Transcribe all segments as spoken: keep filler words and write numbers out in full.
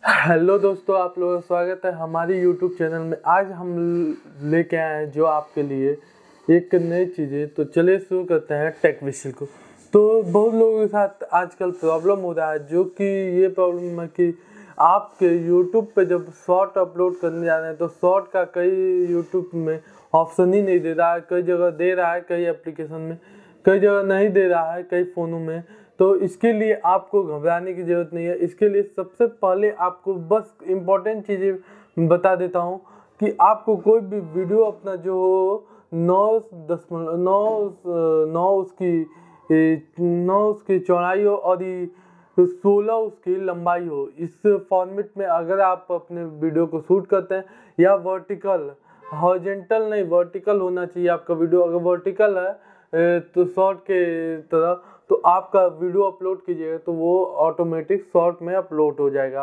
Hello दोस्तों, आप लोगों का स्वागत है हमारी यूट्यूब चैनल में। आज हम लेके आए हैं जो आपके लिए एक नई चीज़ें। तो चलिए शुरू करते हैं टेक विषय को। तो बहुत लोगों के साथ आजकल प्रॉब्लम हो रहा है, जो कि ये प्रॉब्लम है कि आपके यूट्यूब पे जब शॉर्ट अपलोड करने जा रहे हैं तो शॉर्ट का कई यूट्यूब में ऑप्शन ही नहीं दे रहा है। कई जगह दे रहा है, कई एप्लीकेशन में, कई जगह नहीं दे रहा है, कई फ़ोनों में। तो इसके लिए आपको घबराने की ज़रूरत नहीं है। इसके लिए सबसे पहले आपको बस इम्पोर्टेंट चीज़ें बता देता हूँ कि आपको कोई भी वीडियो अपना जो हो नौ दशमलव नौ नौ उसकी नौ उसकी चौड़ाई हो और ये सोलह उसकी लंबाई हो। इस फॉर्मेट में अगर आप अपने वीडियो को शूट करते हैं, या वर्टिकल, हॉरिजॉन्टल नहीं वर्टिकल होना चाहिए आपका वीडियो। अगर वर्टिकल है तो शॉर्ट के तरह तो आपका वीडियो अपलोड कीजिएगा तो वो ऑटोमेटिक शॉर्ट में अपलोड हो जाएगा।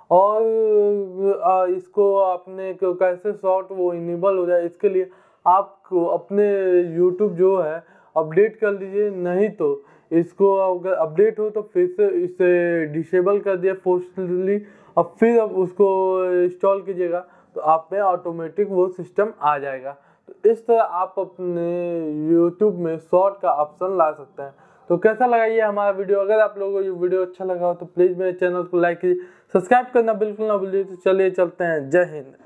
और इसको आपने कैसे शॉर्ट वो इनेबल हो जाए, इसके लिए आपको अपने यूट्यूब जो है अपडेट कर लीजिए। नहीं तो इसको अगर अपडेट हो तो फिर से इसे डिसेबल कर दिया फोर्सफुली, और फिर अब उसको इंस्टॉल कीजिएगा तो आप में ऑटोमेटिक वो सिस्टम आ जाएगा। तो इस तरह आप अपने यूट्यूब में शॉर्ट का ऑप्शन ला सकते हैं। तो कैसा लगा ये हमारा वीडियो? अगर आप लोगों को ये वीडियो अच्छा लगा हो तो प्लीज़ मेरे चैनल को लाइक कीजिए, सब्सक्राइब करना बिल्कुल ना भूलिए। तो चलिए चलते हैं, जय हिंद।